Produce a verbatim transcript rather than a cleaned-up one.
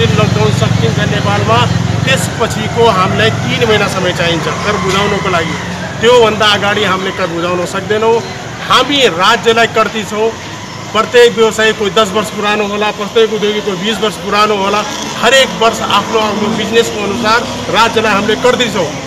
दिन लकडाउन सकिन्छ नेपालमा त्यसपछिको हामीलाई तीन महिना समय चाहिन्छ कर बुझाउनको लागि। त्योभन्दा अगाडि हामीले कर बुझाउन सक्दैनौँ। हामी राज्यलाई कर्ती छौँ। प्रत्येक व्यवसायी कोही दस वर्ष पुरानो होला, प्रत्येक उद्योगी कोही बीस वर्ष पुरानो होला। हरेक वर्ष आफ्नो आफ्नो बिजनेसको अनुसार राज्यलाई हामीले कर्ती छौँ।